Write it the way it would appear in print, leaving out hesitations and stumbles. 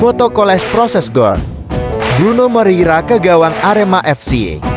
Foto koles proses gol. Bruno Moreira ke gawang Arema FC.